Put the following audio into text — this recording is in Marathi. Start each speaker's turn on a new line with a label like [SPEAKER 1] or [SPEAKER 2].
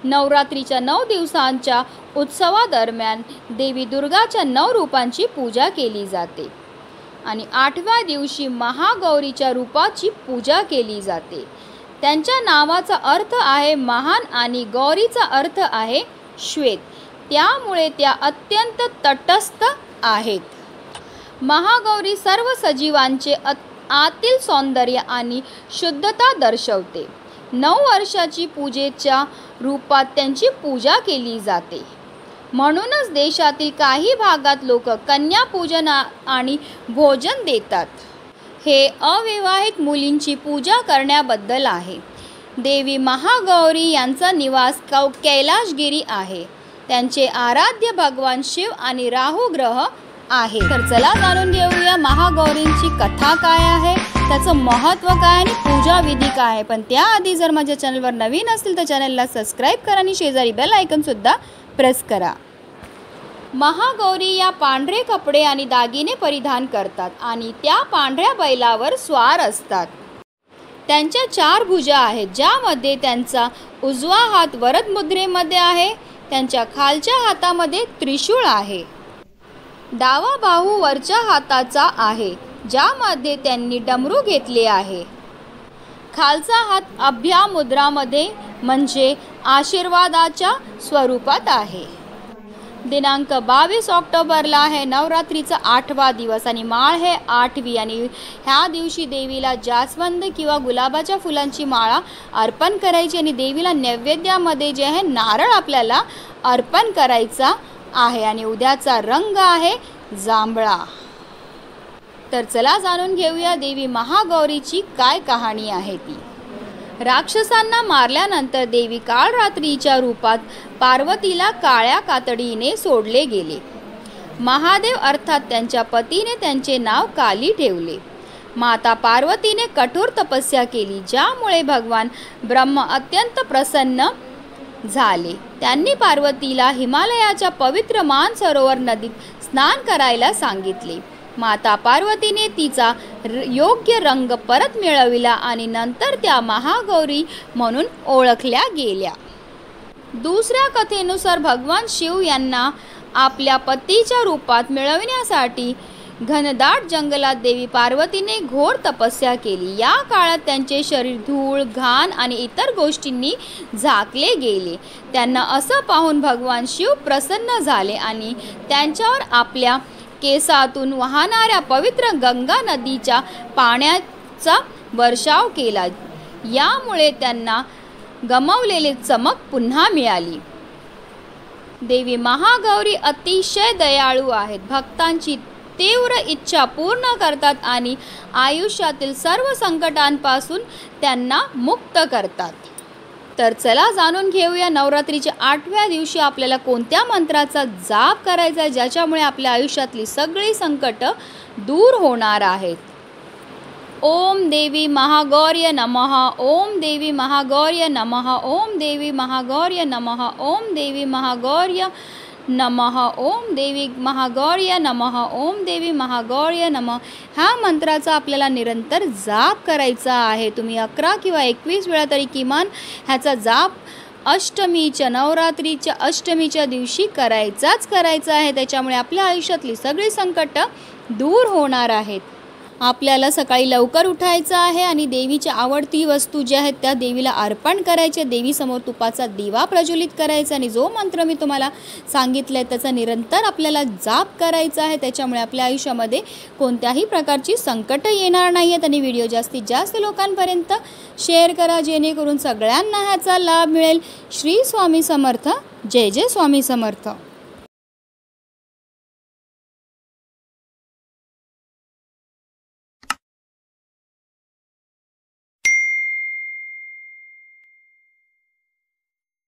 [SPEAKER 1] नवरात्रीच्या 9 दिवसांच्या उत्सवादरम्यान देवी दुर्गाच्या 9 रूपांची पूजा केली जाते आणि 8व्या दिवशी महागौरीच्या रूपाची पूजा केली जाते। त्यांच्या नावाचा अर्थ आहे महान आणि गौरीचा अर्थ आहे श्वेत, त्यामुळे त्या अत्यंत तटस्थ आहेत। महागौरी सर्व सजीवांचे आतील सौंदर्य आणि शुद्धता दर्शवते। 9 वर्षाची पूजेच्या रूपात त्यांची पूजा केली जाते। म्हणूनच देशातील काही भागात लोक कन्या पूजन आणि भोजन देतात। हे अविवाहित मुलींची पूजा करण्याबद्दल आहे। देवी महागौरी यांचा निवास कैलाशगिरी आहे। त्यांचे आराध्य भगवान शिव आणि राहू ग्रह आहे। तर चला जाणून घेऊया महागौरींची कथा काय आहे, त्याचं महत्त्व काय आणि पूजा विधी काय आहे। पण त्याआधी जर माझ्या चॅनलवर नवीन असतील तर चॅनलला सबस्क्राईब करा आणि शेजारी बेल आयकॉन सुद्धा प्रेस करा। महागौरी या पांढरे कपडे आणि दागिने परिधान करतात आणि त्या पांढऱ्या बैलावर स्वार असतात। त्यांच्या 4 भुजा आहेत, ज्यामध्ये त्यांचा उजवा हात वरद मुद्रेमध्ये आहे। त्यांच्या खालच्या हातामध्ये त्रिशूळ आहे। डावा बाहू वरच्या हाताचा आहे, ज्यामध्ये त्यांनी डमरू घेतले आहे। खालचा हात अभ्या मुद्रामध्ये म्हणजे आशीर्वादाच्या स्वरूपात आहे। दिनांक 22 ऑक्टोबरला आहे नवरात्रीचा 8वा दिवस आणि माळ हे 8वी आणि ह्या दिवशी देवीला जास्वंद किंवा गुलाबाच्या फुलांची माळा अर्पण करायची आणि देवीला नैवेद्यामध्ये जे आहे नारळ आपल्याला अर्पण करायचा आहे आणि उद्याचा रंग आहे जांभळा। तर चला जाणून घेऊया देवी महागौरीची काय कहाणी आहे ती। राक्षसांना मारल्यानंतर देवी काळरात्रीच्या रूपात पार्वतीला काळ्या कातडीने सोडले गेले। महादेव अर्थात त्यांच्या पतीने त्यांचे नाव काली ठेवले। माता पार्वतीने कठोर तपस्या केली, ज्यामुळे भगवान ब्रह्मा अत्यंत प्रसन्न झाले। त्यांनी पार्वतीला हिमालयाच्या पवित्र मानसरोवर नदीत स्नान करायला सांगितले। माता पार्वतीने तिचा योग्य रंग परत मिळविला आणि नंतर त्या महागौरी म्हणून ओळखल्या गेल्या। दुसऱ्या कथेनुसार भगवान शिव यांना आपल्या पतीच्या रूपात मिळविण्यासाठी घनदाट जंगलात देवी पार्वतीने घोर तपस्या केली। या काळात त्यांचे शरीर धूळ, घाण आणि इतर गोष्टींनी झाकले गेले। त्यांना असं पाहून भगवान शिव प्रसन्न झाले आणि त्यांच्यावर आपल्या केसातून वाहणाऱ्या पवित्र गंगा नदीच्या पाण्याचा वर्षाव केला। यामुळे त्यांना गमावलेली चमक पुन्हा मिळाली। देवी महागौरी अतिशय दयाळू आहेत, भक्तांची तीव्र इच्छा पूर्ण करतात आणि आयुष्यातील सर्व संकटांपासून त्यांना मुक्त करतात। तर चला जाणून घेऊया नवरात्रीच्या 8व्या दिवशी आपल्याला कोणत्या मंत्राचा जाप करायचा, ज्याच्यामुळे आपल्या आयुष्यातली सगळी संकट दूर होणार आहेत। ओम देवी महागौर्य नमः। ओम देवी महागौर्य नमः। ओम देवी महागौर्य नमः। ओम देवी महागौर्य नमः। ओम देवी महागौर्य नमः। ओम देवी महागौर्य नमः। ह्या मंत्राचा आपल्याला निरंतर जाप करायचा आहे। तुम्ही 11 किंवा 21 वेळा तरी किमान ह्याचा जाप अष्टमीच्या नवरात्रीच्या अष्टमीच्या दिवशी करायचा आहे। त्याच्यामुळे आपल्या आयुष्यातली सगळी संकट दूर होणार आहेत। आपल्याला सकाळी लवकर उठायचं आहे आणि देवीची आवडती वस्तू ज्या आहेत त्या देवीला अर्पण करायच्या। देवीसमोर तुपाचा दिवा प्रज्वलित करायचा आणि जो मंत्र मी तुम्हाला सांगितलं आहे त्याचा निरंतर आपल्याला जाप करायचा आहे। त्याच्यामुळे आपल्या आयुष्यामध्ये कोणत्याही प्रकारची संकट येणार नाही आहेत आणि व्हिडिओ जास्तीत जास्त लोकांपर्यंत शेअर करा, जेणेकरून सगळ्यांना ह्याचा लाभ मिळेल। श्री स्वामी समर्थ। जय जय स्वामी समर्थ।